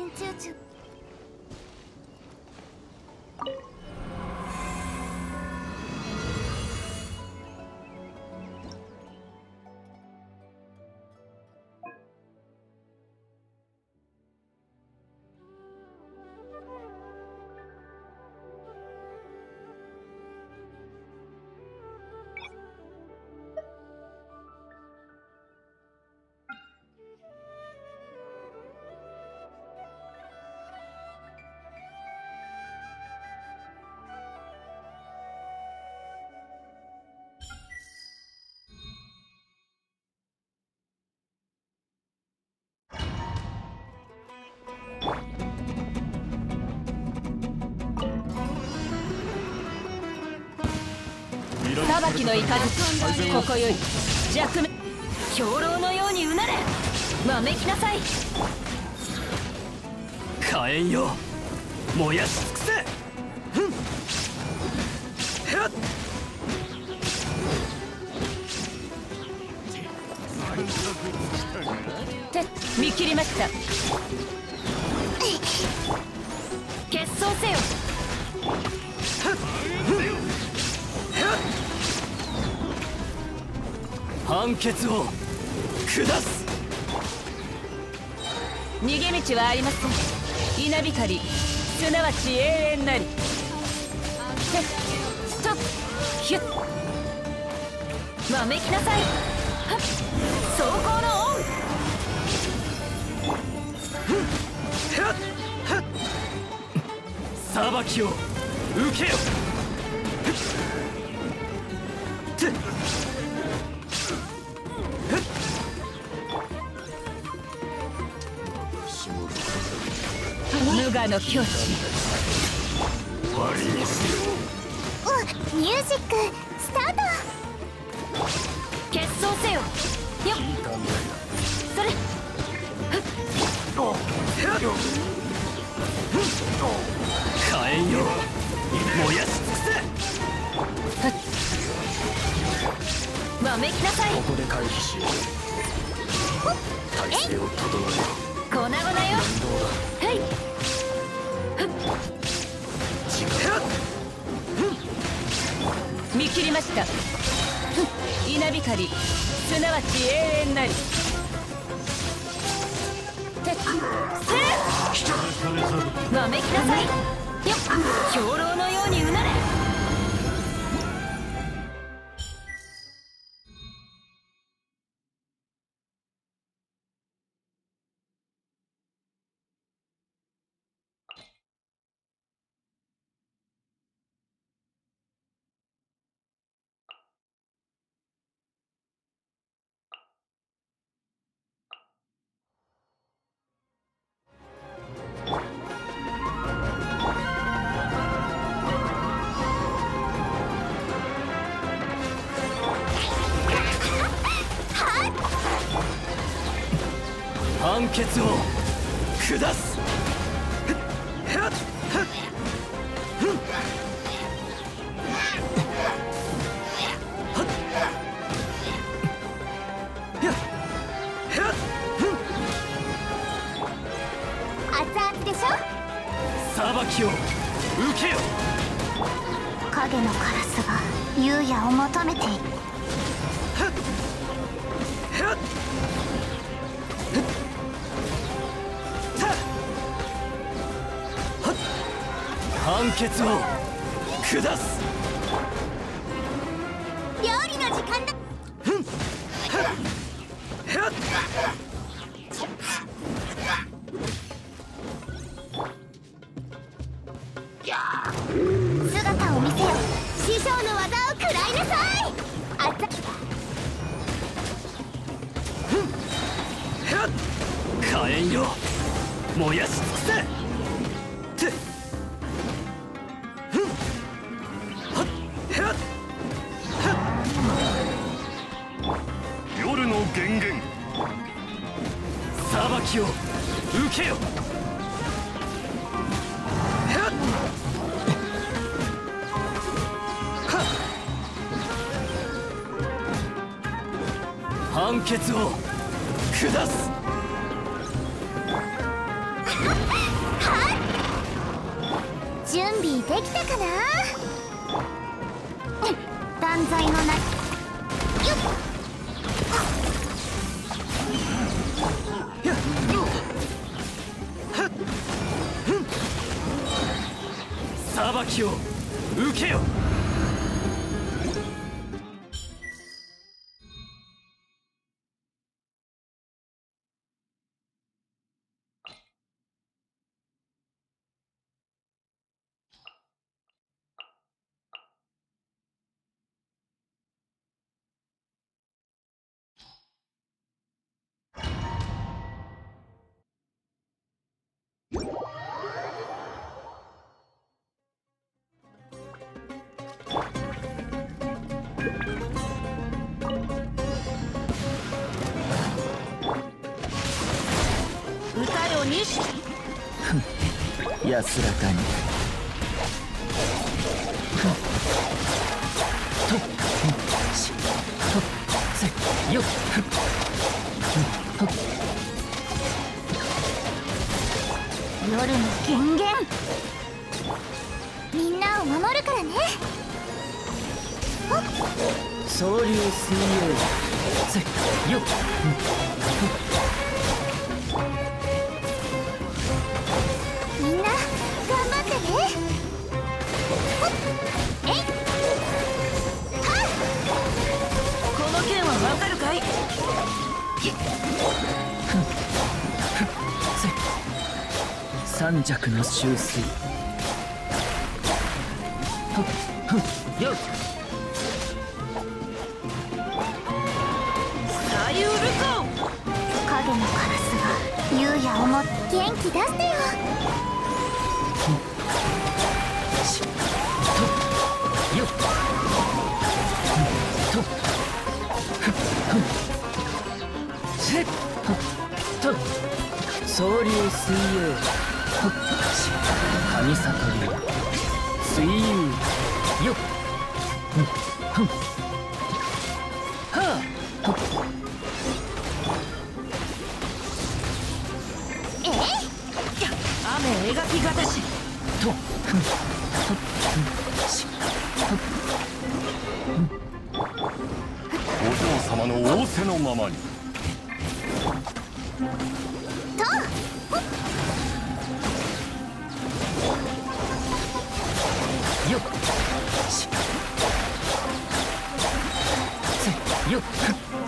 練習中。 裁きの雷、ここより弱め兵糧のようにうなれ。わめきなさい。 火炎よ、燃やし尽くせ。 て見切りました。決闘せよ。 判決を下す。 逃げ道はありません。稲光、すなわち永遠なり。ストップヒュッ。わめきなさい。はっ、走行のオン。裁きを受けよ。 無我の境地。 終わりにする。 ミュージックスタート。 決闘せよ。よっ、それ。 火炎よ、燃やし尽くせ。 わめきなさい。 ここで回避し、体勢を整えよ。 粉々よ。はい。見切りました。稲光、すなわち永遠なり。わめきなさい。よっ、兵糧のようにうなれ。 判決を下す。 熱々でしょ。 裁きを受けよ。 影のカラスが優也を求めている。 判決を下す。 料理の時間だ。姿を見せよ。師匠の技を食らいなさい。 火炎よ、燃やし尽くせ。夜の源源、裁きを受けよ。判決を下す。 準備できたかな。断罪のなよ裁きを受けよ。 歌よ錦。 安らかに。としとせよ夜の権限、みんなを守るからね。 総流水泳せよみんな頑張ってね。えいこの件はわかるかい。 三尺の収水よっさゆるこ。 影のカラスが優也をも元気出してよ。 よっとせっと総流水泳神里流水遊よっはあ雨描きがたし。 とお嬢様の仰せのままに。 よっせよっ